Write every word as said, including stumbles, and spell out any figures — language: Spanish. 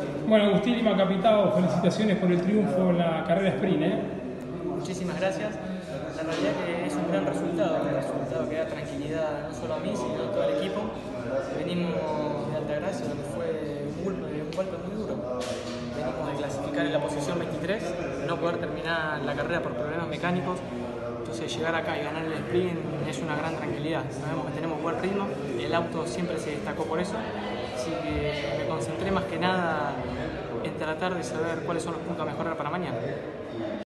Bueno, Agustín Lima Capitao, felicitaciones por el triunfo en la carrera sprint, ¿eh? Muchísimas gracias. La realidad que es un gran resultado, un resultado que da tranquilidad no solo a mí, sino a todo el equipo. Venimos de Altagracia, donde fue un golpe, un golpe muy duro. Venimos de clasificar en la posición veintitrés, no poder terminar la carrera por problemas mecánicos. Entonces llegar acá y ganar el sprint es una gran tranquilidad. Sabemos que tenemos buen ritmo, el auto siempre se destacó por eso. Así que me concentré más que nada en tratar de saber cuáles son los puntos a mejorar para mañana.